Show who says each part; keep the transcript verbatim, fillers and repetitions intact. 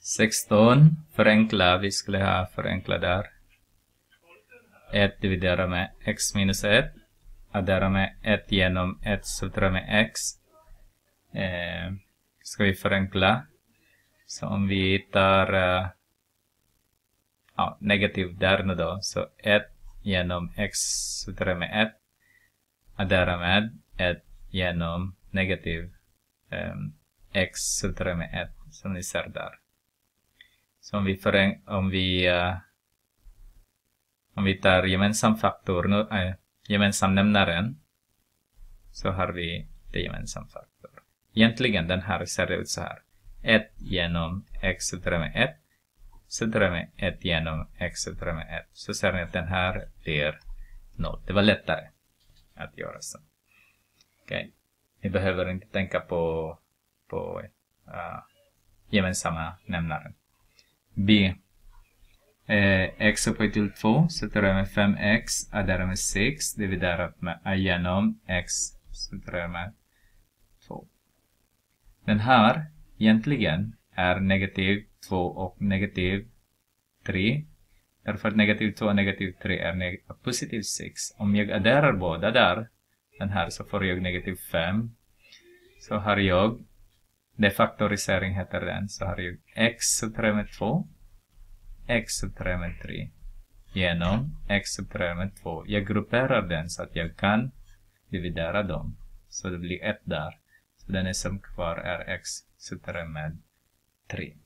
Speaker 1: sexton, förenkla, vi skulle ha förenkla där. ett dividera med x minus ett. Addera med ett genom ett subtrahera med x. Eh, ska vi förenkla. Så om vi tar uh, ja, negativ där nu då. Så ett genom x subtrahera med ett. Addera med ett genom negativ um, x subtrahera med ett. Som ni ser där. Så om vi, förenk- om vi, uh, om vi tar gemensam faktor nu. Uh, gemensam nämnaren, så har vi det gemensam faktor. Egentligen den här ser det ut så här. ett genom x subtrahera med ett subtrahera med ett genom x subtrahera med ett. Så ser ni att den här blir noll. Det var lättare att göra så. Okej. Okay. Ni behöver inte tänka på, på uh, gemensamma nämnaren. B. Eh, x upphöjt till två, subtraherar med fem x, adderar med sex, dividerat med a genom x, subtraherar med två. Den här egentligen är negativ två och negativ tre. Därför att negativ två och negativ tre är neg- positiv sex. Om jag adderar båda där, den här, så får jag negativ fem. Så har jag, det faktorisering heter den, så har jag x subtraherar med två. X subtraherar med tre genom x subtraherar med två. Jag grupperar den så att jag kan dividera dem. Så det blir ett där. Så den är som kvar är x subtraherar med tre.